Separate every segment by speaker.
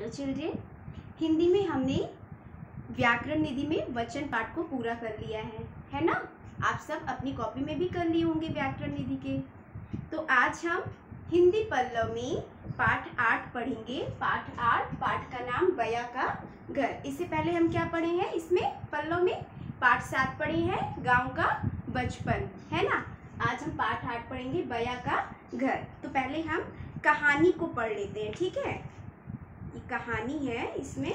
Speaker 1: Children, Hindi में हमने व्याकरण निधि में वचन पाठ को पूरा कर लिया है ना। आप सब अपनी कॉपी में भी कर लिए होंगे व्याकरण निधि के। तो आज हम हिंदी पल्लव में पाठ 8 पढ़ेंगे। पाठ 8, पाठ का नाम बया का घर। इससे पहले हम क्या पढ़े हैं इसमें पल्लव में? पाठ 7 पढ़े हैं, गांव का बचपन, है ना। आज हम पाठ 8 पढ़ेंगे, बया का घर। तो पहले हम कहानी को पढ़ लेते हैं, ठीक है। ये कहानी है, इसमें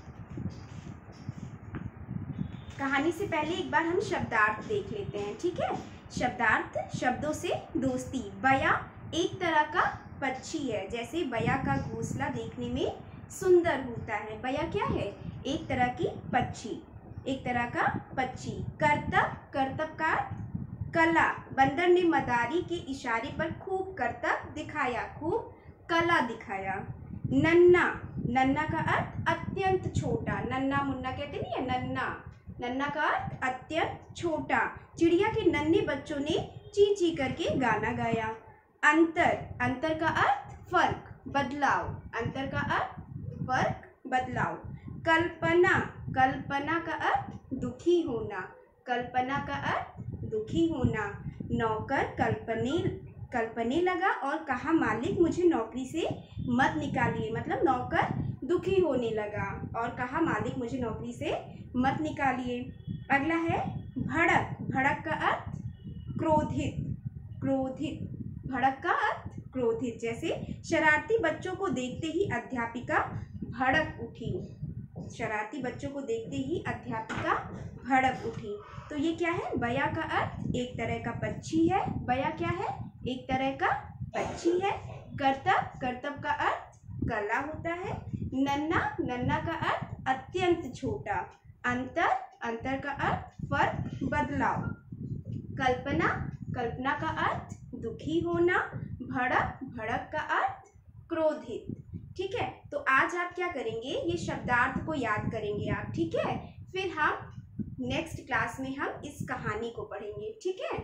Speaker 1: कहानी से पहले एक बार हम शब्दार्थ देख लेते हैं, ठीक है। शब्दार्थ, शब्दों से दोस्ती। बया एक तरह का पक्षी है। जैसे बया का घोंसला देखने में सुंदर होता है। बया क्या है? एक तरह की पक्षी, एक तरह का पक्षी। करतब, करतब का कला। बंदर ने मदारी के इशारे पर खूब करतब दिखाया, खूब कला दिखाया। नन्ना, नन्ना का अर्थ अत्यंत छोटा। नन्ना मुन्ना कहते नहीं है, नन्ना। नन्ना का अर्थ अत्यंत छोटा। चिड़िया के नन्हे बच्चों ने ची ची करके गाना गाया। अंतर, अंतर का अर्थ फर्क, बदलाव। अंतर का अर्थ फर्क, बदलाव। कल्पना, कल्पना का अर्थ दुखी होना। कल्पना का अर्थ दुखी होना। नौकर कल्पने लगा और कहा, मालिक मुझे नौकरी से मत निकालिए। मतलब नौकर दुखी होने लगा और कहा, मालिक मुझे नौकरी से मत निकालिए। अगला है भड़क। भड़क का अर्थ क्रोधित, क्रोधित। भड़क का अर्थ क्रोधित। जैसे शरारती बच्चों को देखते ही अध्यापिका भड़क उठी। शरारती बच्चों को देखते ही अध्यापिका भड़क उठी। तो ये क्या है? बया का अर्थ एक तरह का पक्षी है। बया क्या है? एक तरह का पक्षी है। करतब, करतब का अर्थ कला होता है। नन्ना, नन्ना का अर्थ अत्यंत छोटा। अंतर, अंतर का अर्थ फर्क, बदलाव। कल्पना, कल्पना का अर्थ दुखी होना। भड़क, भड़क का अर्थ क्रोधित। ठीक है। तो आज आप क्या करेंगे? ये शब्दार्थ को याद करेंगे आप, ठीक है। फिर हम नेक्स्ट क्लास में हम इस कहानी को पढ़ेंगे, ठीक है।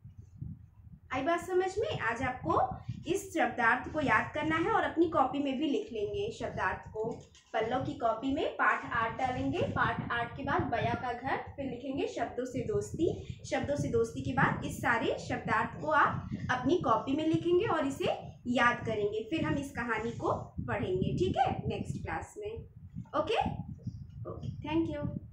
Speaker 1: आई बात समझ में? आज आपको इस शब्दार्थ को याद करना है और अपनी कॉपी में भी लिख लेंगे शब्दार्थ को। पल्लव की कॉपी में पाठ 8 डालेंगे। पाठ 8 के बाद बया का घर, फिर लिखेंगे शब्दों से दोस्ती। शब्दों से दोस्ती के बाद इस सारे शब्दार्थ को आप अपनी कॉपी में लिखेंगे और इसे याद करेंगे। फिर हम इस कहानी को पढ़ेंगे, ठीक है, नेक्स्ट क्लास में। Okay, thank you.